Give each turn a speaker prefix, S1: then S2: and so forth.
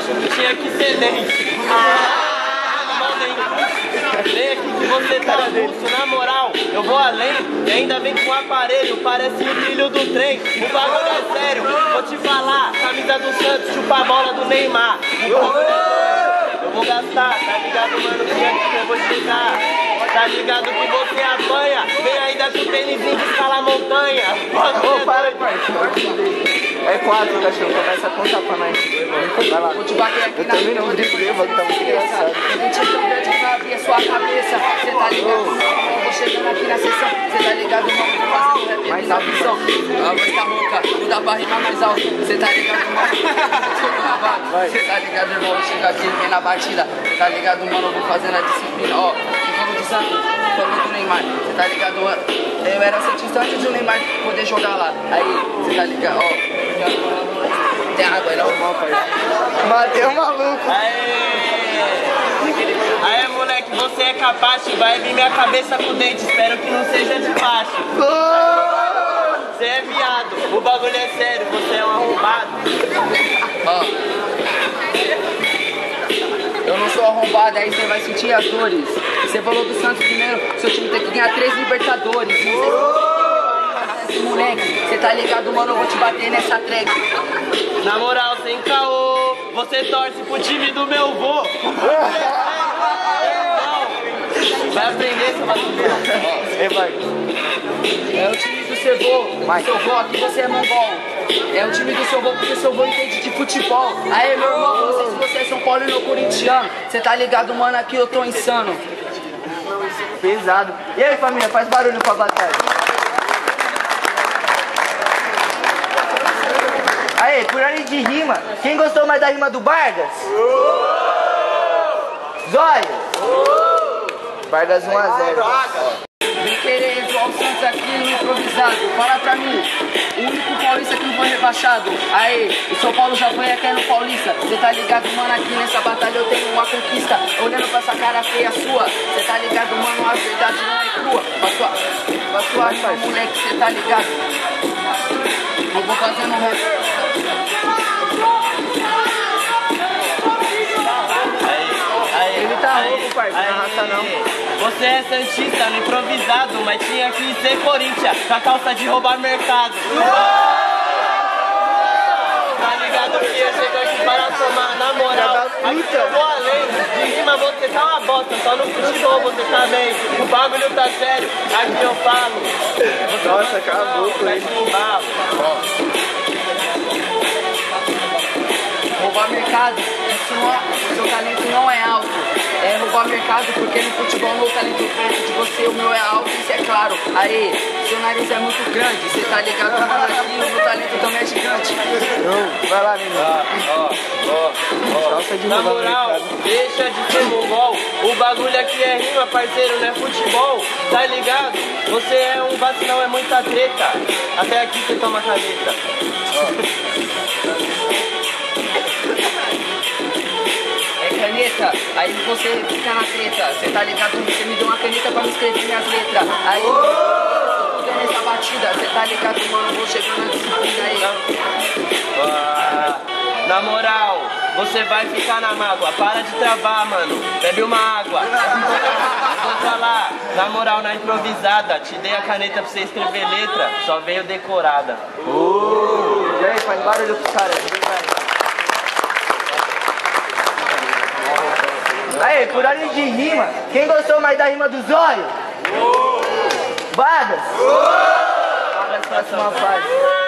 S1: Tinha que ser dente. Vem aqui que você tá avulso, na moral, eu vou além. E ainda vem com um aparelho, parece o trilho do trem. O bagulho é sério, vou te falar. Camisa do Santos, chupa a bola do Neymar. O bagulho é sério, eu vou gastar. Tá ligado, mano, que aqui eu vou chegar. Tá ligado que você apanha. Vem ainda com o tênisinho de escalar a montanha.
S2: Ô, para, parceiro. É 4, cachorro, começa a contar pra nós. Vai lá.
S3: Vou te bater aqui
S2: eu
S3: na
S2: também não vou defender, mano, tá muito engraçado.
S3: Eu vou te tão grande que vai abrir a sua cabeça. Cê tá ligado, mano? Eu vou chegando aqui na sessão. Cê tá ligado, mano? Vou fazendo rap aqui na visão. A voz tá rouca, não dá pra rimar mais alto. Cê tá ligado, mano? Cê tá ligado, irmão? Eu chego aqui, vem na batida. Cê tá ligado, mano? Eu vou fazendo a disciplina. Ó, quem falou do Santos, falou do Neymar. Cê tá ligado, mano? Eu era santista antes do Neymar poder jogar lá. Aí, cê tá ligado, ó. Tem água aí, não?
S2: Matei o maluco.
S1: Aê, moleque, você é capaz, vai vir minha cabeça com dente, espero que não seja de baixo. Você é viado, o bagulho é sério, você é um arrombado.
S3: Ó, eu não sou arrombado, aí você vai sentir as dores. Você falou do Santos primeiro, seu time tem que ganhar 3 Libertadores. Moleque, cê tá ligado, mano, eu vou te bater nessa track.
S1: Na moral, sem caô, você torce pro time do meu vô. Vai aprender, seu bagulho.
S3: É o time do seu vô, seu vô, aqui você é mongol. É o time do seu vô, porque seu vô entende de futebol. Aê, meu irmão, não sei se você é São Paulo ou corintiano. Cê tá ligado, mano, aqui eu tô insano.
S2: Pesado. E aí, família, faz barulho pra batalha. Aê, por ordem de rima, quem gostou mais da rima do Vargas? Zóio! Vargas 1 a 0.
S3: Vem querer zoar o Santos aqui no improvisado. Fala pra mim, o único paulista que não foi rebaixado. Aê, o São Paulo já foi até no Paulista. Cê tá ligado, mano, aqui nessa batalha eu tenho uma conquista. Olhando pra essa cara feia sua, cê tá ligado, mano, a verdade não é crua. Pra sua rima, moleque, cê tá ligado. Eu vou fazendo um rap.
S2: Ele tá rouco, parceiro, não raça não.
S1: Você é santista no improvisado, mas tinha que ser Corinthians, com a calça de roubar mercado. Tá ligado que eu chego aqui para tomar, na moral. Aqui eu vou além, de rima você tá uma bosta, só no futebol você tá bem. O bagulho tá sério, aqui eu falo.
S2: Nossa, acabou com ele.
S3: Roubar mercado, isso não é, seu talento não é alto. É roubar mercado porque no futebol meu talento perto de você, o meu é alto, isso é claro. Aí, seu nariz é muito grande, você tá ligado, mano, aqui o meu talento também é gigante.
S2: Vai lá, menino.
S1: Na moral, deixa de ser mongol. O bagulho aqui é rima, parceiro, não é futebol. Tá ligado? Você é um vacilão, é muita treta. Até aqui você toma caneta.
S3: Caneta, aí você fica na treta, cê tá ligado? Você me deu uma caneta pra me escrever minhas letras. Aí, tudo nessa batida, cê tá ligado, mano? Vou chegando na disciplina aí.
S1: Na moral, você vai ficar na mágoa. Para de travar, mano. Bebe uma água. Vou falar, na moral, na improvisada. Te dei a caneta pra você escrever letra, só veio decorada.
S2: E aí, faz barulho pros caras. Aí, por ordem de rima, quem gostou mais da rima do Zóio? Vargas? Vargas, próxima fase.